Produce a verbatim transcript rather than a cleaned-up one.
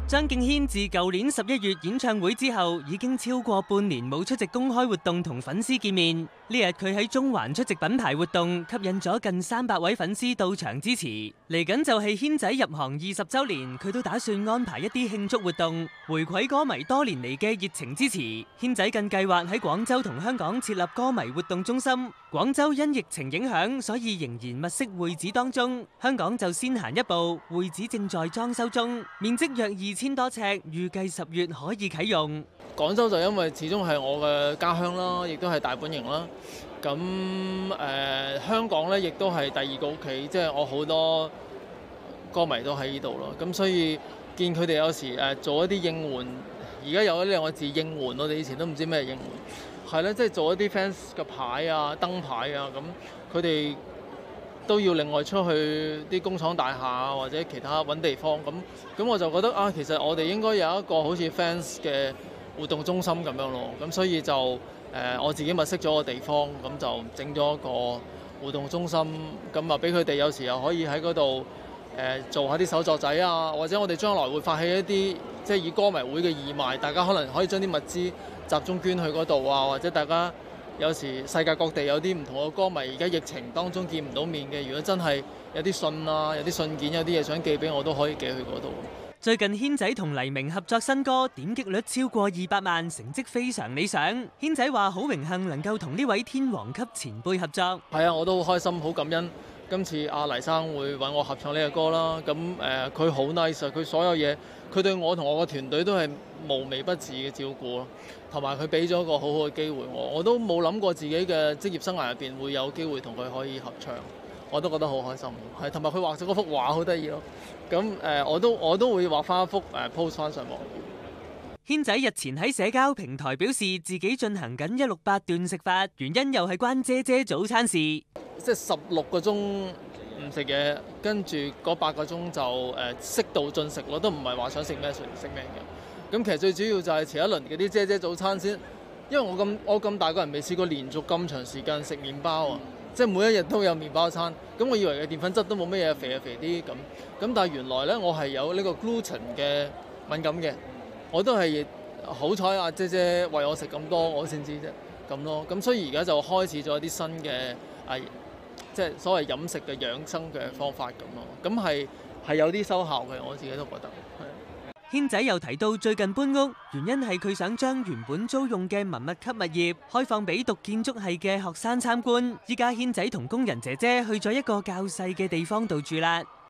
張敬軒自舊年十一月演唱會之後，已經超過半年冇出席公開活動同粉絲見面。呢日佢喺中環出席品牌活動，吸引咗近三百位粉絲到場支持。嚟緊就係軒仔入行二十週年，佢都打算安排一啲慶祝活動，回饋歌迷多年嚟嘅熱情支持。軒仔更計劃喺廣州同香港設立歌迷活動中心。廣州因疫情影響，所以仍然物色會址當中。香港就先行一步，會址正在裝修中，面積約二千多尺，預計十月可以啟用。 廣州就因為始終係我嘅家鄉啦，亦都係大本營啦。咁誒、呃、香港咧，亦都係第二個屋企，即係我好多歌迷都喺呢度咯。咁所以見佢哋有時誒做一啲應援，而家有一兩個字應援，我哋以前都唔知咩應援，係咧，即係做一啲 fans 嘅牌啊、燈牌啊，咁佢哋都要另外出去啲工廠大廈啊，或者其他揾地方。咁咁我就覺得啊，其實我哋應該有一個好似 fans 嘅活動中心咁樣咯。咁所以就誒、呃、我自己物色咗個地方，咁就整咗一個活動中心，咁啊俾佢哋有時又可以喺嗰度誒做下啲手作仔啊，或者我哋將來會發起一啲即係以歌迷會嘅義賣，大家可能可以將啲物資集中捐去嗰度啊，或者大家有時世界各地有啲唔同嘅歌迷，而家疫情當中見唔到面嘅，如果真係有啲信啊、有啲信件、有啲嘢想寄俾我，都可以寄去嗰度。 最近軒仔同黎明合作新歌，點擊率超過二百萬，成績非常理想。軒仔話好榮幸能夠同呢位天王級前輩合作。 係啊，我都好開心，好感恩。今次阿黎生會揾我合唱呢個歌啦。咁誒，佢好 nice 啊，佢所有嘢，佢對我同我個團隊都係無微不至嘅照顧咯。同埋佢俾咗個好好嘅機會我，我都冇諗過自己嘅職業生涯入邊會有機會同佢可以合唱。我都覺得好開心，係同埋佢畫咗嗰幅畫好得意咯。咁誒、呃，我都我都會畫翻一幅誒 post 翻上網。 軒仔日前喺社交平台表示自己進行緊一六八斷食法，原因又係關姐姐早餐事。即係十六個鐘唔食嘢，跟住嗰八個鐘就誒、呃、適度進食咯，都唔係話想食咩食咩嘅。咁其實最主要就係前一輪嗰啲姐姐早餐先，因為我咁我咁大個人未試過連續咁長時間食麵包啊。即係每一日都有麵包餐，咁我以為嘅澱粉質都冇咩嘢，肥啊肥啲咁，咁但係原來咧我係有呢個 gluten 嘅敏感嘅，我都係好彩阿姐姐為我食咁多，我先知啫咁咯，咁所以而家就開始咗一啲新嘅啊，即係所謂飲食嘅養生嘅方法咁咯，咁係係有啲收效嘅，我自己都覺得。 軒仔又提到最近搬屋，原因係佢想將原本租用嘅文物級物業開放俾讀建築系嘅學生參觀。依家軒仔同工人姐姐去咗一個較細嘅地方度住啦。